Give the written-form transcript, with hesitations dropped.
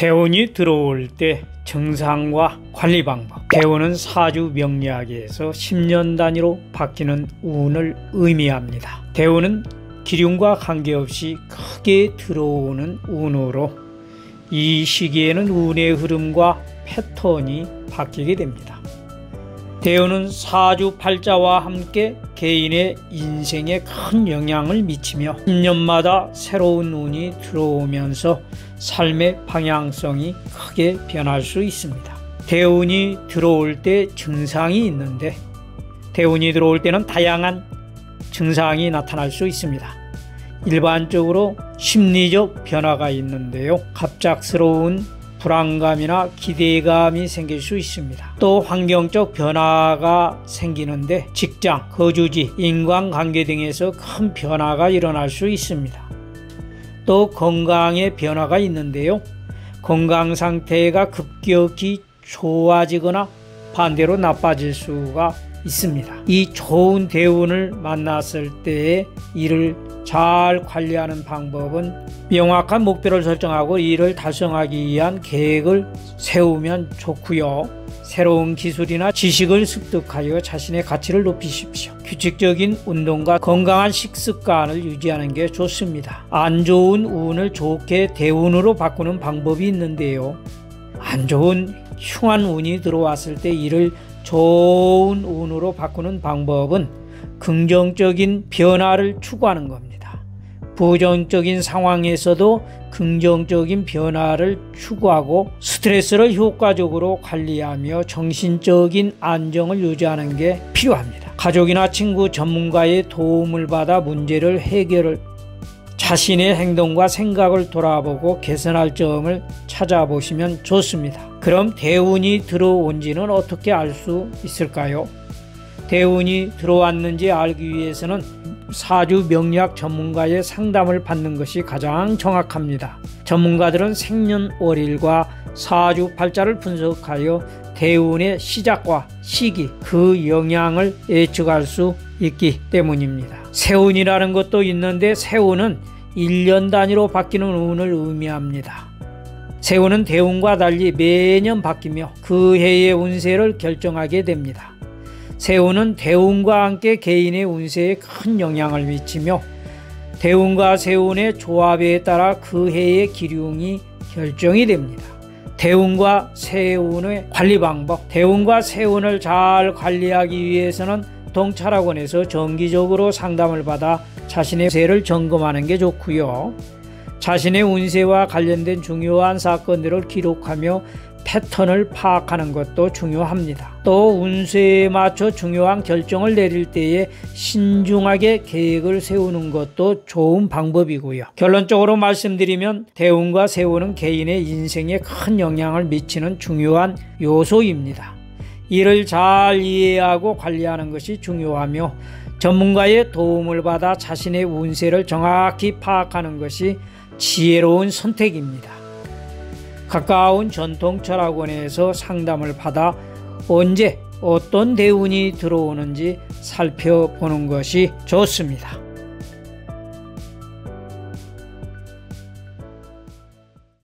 대운이 들어올 때 증상과 관리 방법. 대운은 사주 명리학에서 10년 단위로 바뀌는 운을 의미합니다. 대운은 기lun과 관계없이 크게 들어오는 운으로 이 시기에는 운의 흐름과 패턴이 바뀌게 됩니다. 대운은 사주 팔자와 함께 개인의 인생에 큰 영향을 미치며 10년마다 새로운 운이 들어오면서 삶의 방향성이 크게 변할 수 있습니다. 대운이 들어올 때 증상이 있는데 대운이 들어올 때는 다양한 증상이 나타날 수 있습니다. 일반적으로 심리적 변화가 있는데요. 갑작스러운 불안감이나 기대감이 생길 수 있습니다. 또 환경적 변화가 생기는데 직장, 거주지, 인간관계 등에서 큰 변화가 일어날 수 있습니다. 또 건강의 변화가 있는데요. 건강 상태가 급격히 좋아지거나 반대로 나빠질 수가 있습니다. 이 좋은 대운을 만났을 때에 이를 잘 관리하는 방법은 명확한 목표를 설정하고 이를 달성하기 위한 계획을 세우면 좋고요. 새로운 기술이나 지식을 습득하여 자신의 가치를 높이십시오. 규칙적인 운동과 건강한 식습관을 유지하는 게 좋습니다. 안 좋은 운을 좋게 대운으로 바꾸는 방법이 있는데요. 안 좋은 흉한 운이 들어왔을 때 이를 좋은 운으로 바꾸는 방법은 긍정적인 변화를 추구하는 겁니다. 부정적인 상황에서도 긍정적인 변화를 추구하고 스트레스를 효과적으로 관리하며 정신적인 안정을 유지하는 게 필요합니다. 가족이나 친구, 전문가의 도움을 받아 문제를 해결을 자신의 행동과 생각을 돌아보고 개선할 점을 찾아보시면 좋습니다. 그럼 대운이 들어온지는 어떻게 알 수 있을까요? 대운이 들어왔는지 알기 위해서는 사주 명리학 전문가의 상담을 받는 것이 가장 정확합니다. 전문가들은 생년월일과 사주 팔자를 분석하여 대운의 시작과 시기, 그 영향을 예측할 수 있기 때문입니다. 세운이라는 것도 있는데 세운은 1년 단위로 바뀌는 운을 의미합니다. 세운은 대운과 달리 매년 바뀌며 그 해의 운세를 결정하게 됩니다. 세운은 대운과 함께 개인의 운세에 큰 영향을 미치며 대운과 세운의 조합에 따라 그 해의 기lun이 결정이 됩니다. 대운과 세운의 관리 방법. 대운과 세운을 잘 관리하기 위해서는 동찰학원에서 정기적으로 상담을 받아 자신의 운세를 점검하는 게 좋고요. 자신의 운세와 관련된 중요한 사건들을 기록하며 패턴을 파악하는 것도 중요합니다. 또 운세에 맞춰 중요한 결정을 내릴 때에 신중하게 계획을 세우는 것도 좋은 방법이고요. 결론적으로 말씀드리면 대운과 세운은 개인의 인생에 큰 영향을 미치는 중요한 요소입니다. 이를 잘 이해하고 관리하는 것이 중요하며 전문가의 도움을 받아 자신의 운세를 정확히 파악하는 것이 지혜로운 선택입니다. 가까운 전통철학원에서 상담을 받아 언제 어떤 대운이 들어오는지 살펴보는 것이 좋습니다.